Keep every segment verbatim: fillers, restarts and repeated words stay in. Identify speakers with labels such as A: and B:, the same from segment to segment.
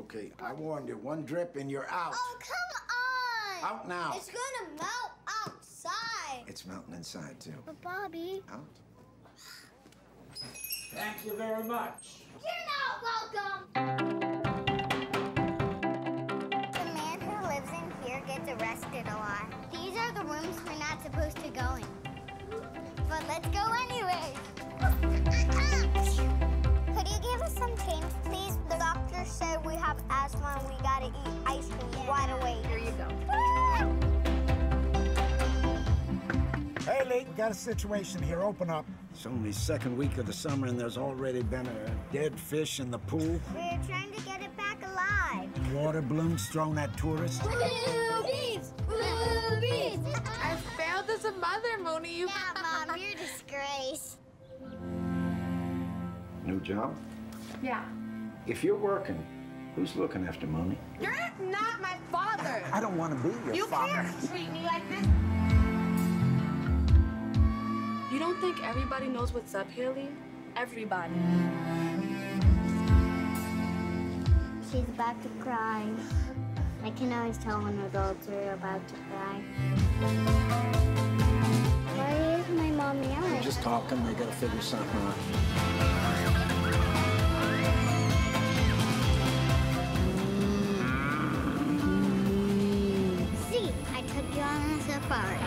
A: Okay, I warned you. One drip and you're out.
B: Oh, come on!
A: Out now.
B: It's gonna melt outside.
A: It's melting inside, too.
B: But, Bobby...
A: Out.
C: Thank you very much.
B: You're not welcome! The man who lives in here gets arrested a lot. These are the rooms we're not supposed to go in. But let's go anyway. Could you give us some change, please? The doctor said we have asthma and we gotta eat ice cream right away.
D: Here you go.
E: Hey, Lee, got a situation here. Open up.
A: It's only second week of the summer and there's already been a dead fish in the pool.
B: We're trying to get it back alive.
A: Water balloons thrown at tourists.
B: Boobies! Boobies!
D: I failed as a mother, Mooney. You...
B: Yeah, Mom, you're a disgrace.
A: New job?
D: Yeah.
A: If you're working, who's looking after Mooney?
D: You're not my father.
A: I don't want to be your
D: You
A: father.
D: can't treat me like this.
F: You don't think everybody knows what's up, Haley? Everybody.
B: She's about to cry. I can always tell when adults are about to cry. Why is my mom yelling?
A: They're just talking. They gotta figure something out.
B: See, I took you on a safari.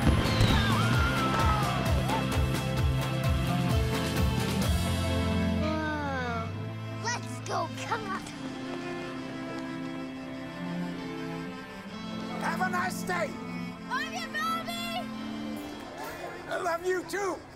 B: Whoa. Let's go, come on.
E: Have a nice day.
B: Love you, Bobby!
E: I love you, too.